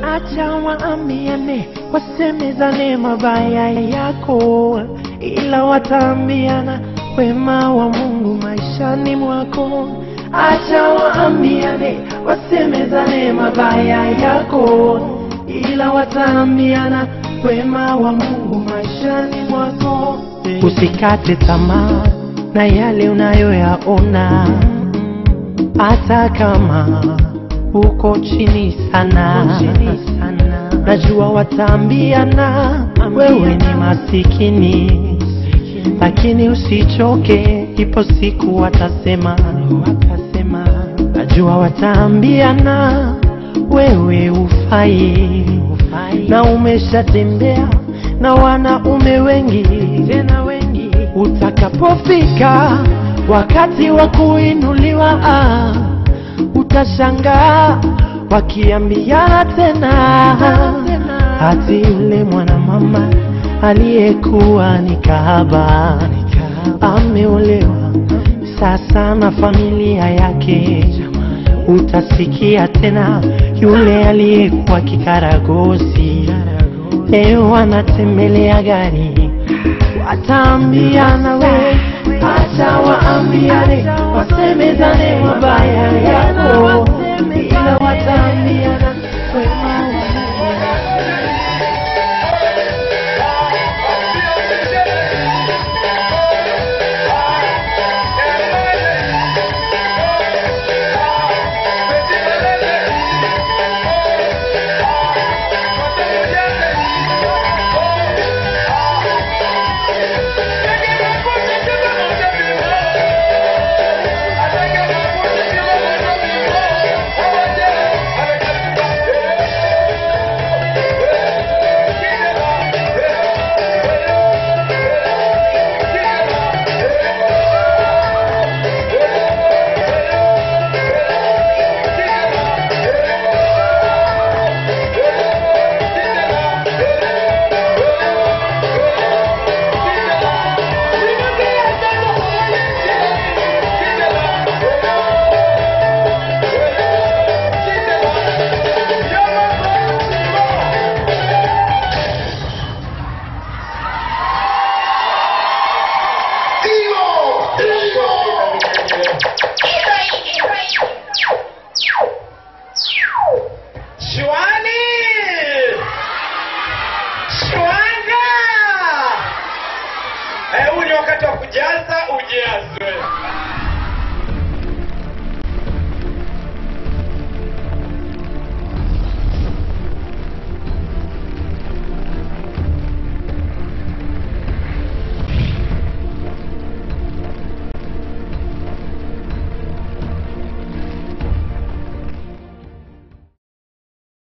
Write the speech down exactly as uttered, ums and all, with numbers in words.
Acha waambiane, wasemezane mabaya yako, ila wataambiana wema wa Mungu maishani mwako. Acha waambiane, wasemezane mabaya yako, ila wataambiana wema wa Mungu maishani mwako. Usikate tamaa na yale unayoyaona, hata kama uko chini sana. Najua wataambiana wewe ni masikini, lakini usichoke, ipo siku watasema. Najua wataambiana wewe ufai, na umeshatembea na wanaume wengi tena wengi. Utakapofika wakati wa kuinuliwa, ah, utashangaa wakiambiana tena, hati yule mwana mama aliyekuwa ni kahaba ameolewa sasa na familia yake. Utasikia tena yule aliyekuwa kikaragosi leo anatembelea gari. Wataambiana we, acha waambiane, wasemezane mabaya